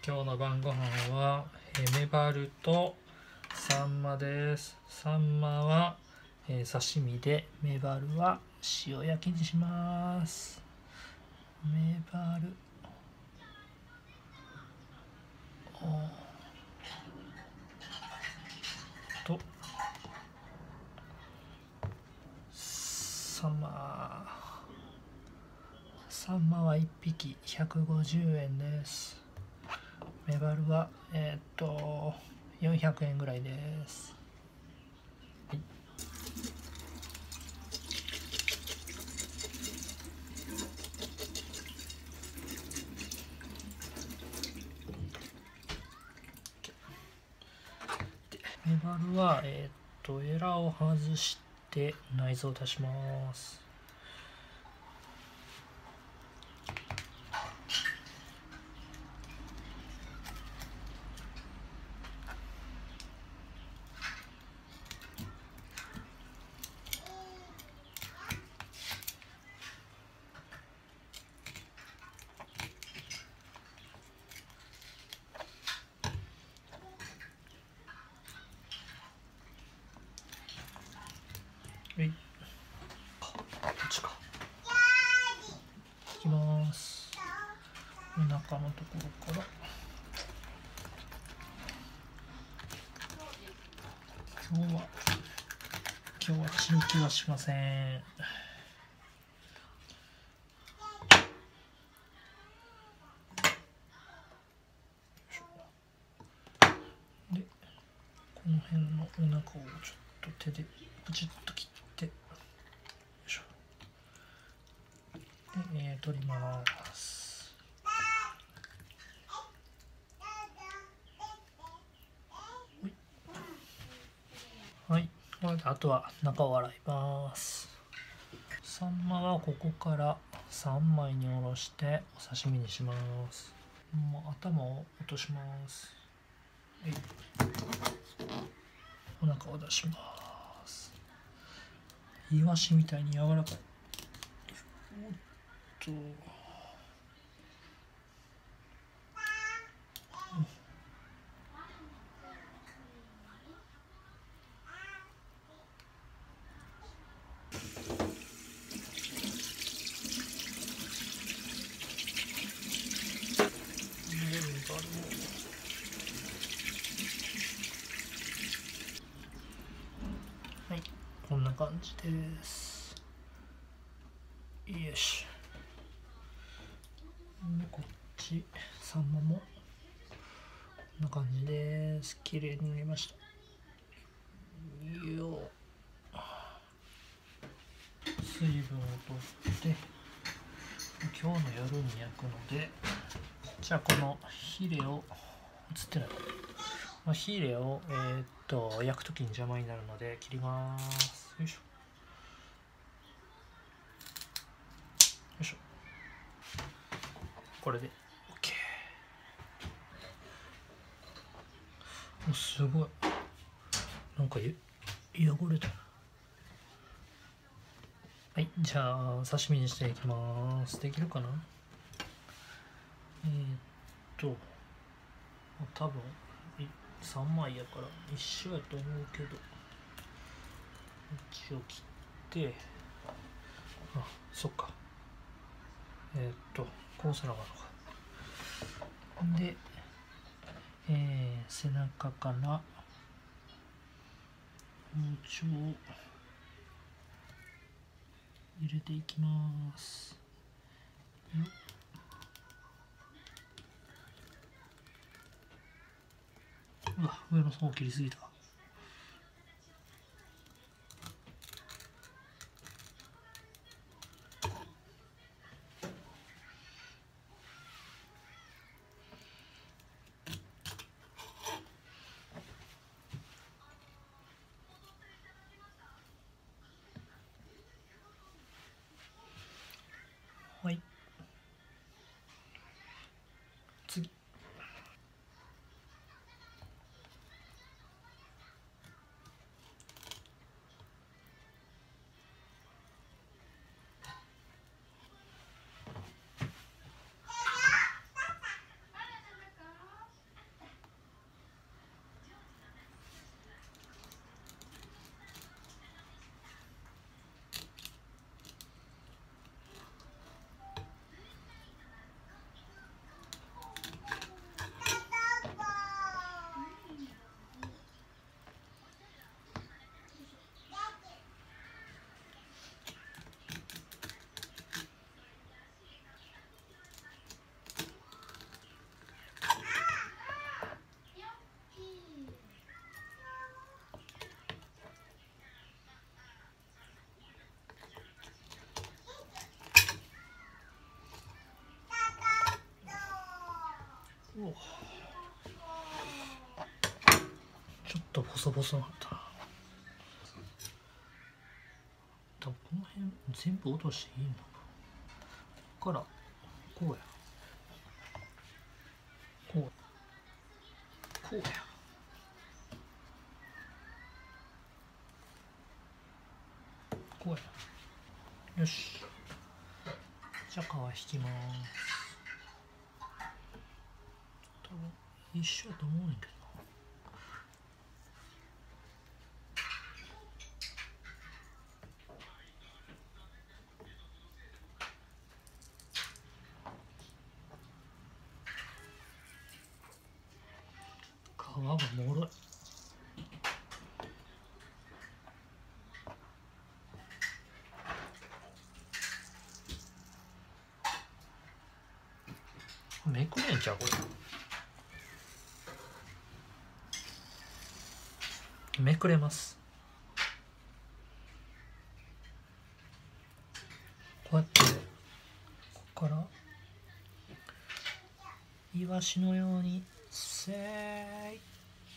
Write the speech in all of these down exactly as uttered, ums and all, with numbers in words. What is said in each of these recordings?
今日の晩ご飯はメバルとサンマです。サンマは、えー、刺身で、メバルは塩焼きにします。メバルとサンマサンマはいっぴきひゃくごじゅうえんです。メバルはえー、っとよんひゃくえんぐらいです。はい、メバルはえー、っとエラを外して内臓を出します。はい、こっちか。いきます。お腹のところから。今日は今日は血抜きはしません。で、この辺のお腹をちょっと手でプチッと切って、よいしょ。で、えー、取ります。はい、これであとは中を洗います。サンマはここからさんまいにおろしてお刺身にします。もう頭を落とします。はい、お腹を出します。イワシみたいに柔らかい。おっと、はい、こんな感じです。よし。で、こっちサンマもこんな感じです。綺麗に塗りました。よ水分を取って今日の夜に焼くので、じゃあこのヒレを映ってない、まあ、ヒレを、えー、っと焼くときに邪魔になるので切ります。よいしょよいしょ。これで OK。 お、すごい、なんか汚れた。はい、じゃあ刺身にしていきます。できるかな。えー、っと多分さんまいやから一緒やと思うけど、一応切って、あ、そっか、えー、っとこうせなあかんのか。で、えー、背中から包丁を入れていきます。うわ、上の方切りすぎた。はい、次。 おちょっとボソボソになったな。多分この辺全部落としていいのか。ここからこうやこうこうやこうや。よし、じゃあ皮引きます。多分一緒やと思うんやけどな。皮がもろい。めくれんちゃうこれ。めくれます。こうやってここからイワシのようにせーい。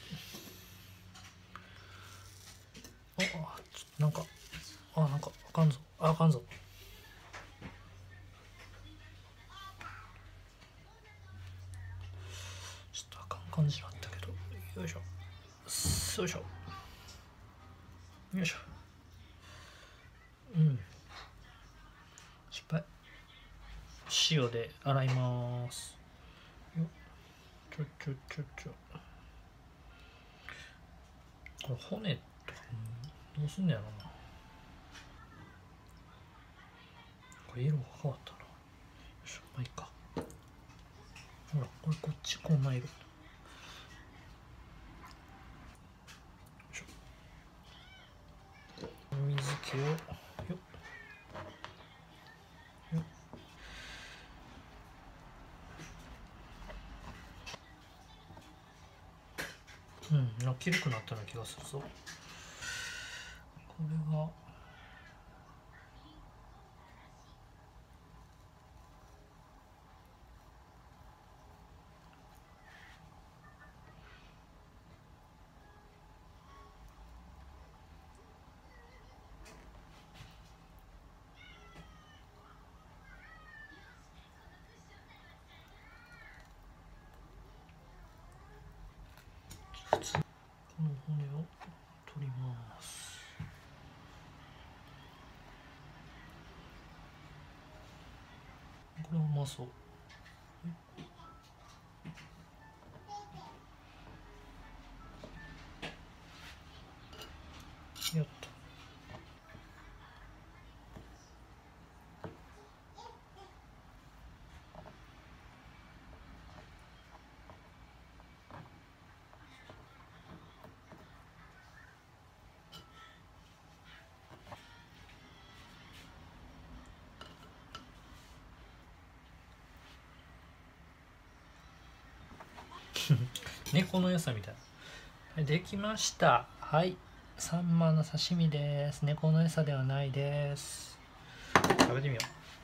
あ、ちょっとなんかあなんかあかんぞあかんぞ。ちょっとあかん感じになったけど、よいしょよいしょよいしょ。うん失敗。塩で洗います。よちょちょちょちょこれ骨とかどうすんのやろな。これ色が変わったな。よいしょ、まあいいか。ほらこれこっちこんな色。よいしょ。水気をよっよっ。うん、なんかきれくなったような気がするぞ。これが普通、この骨を取ります。これうまそう。やった。猫の餌みたいな。はい、できました。はい、サンマの刺身です。猫の餌ではないです。食べてみよう。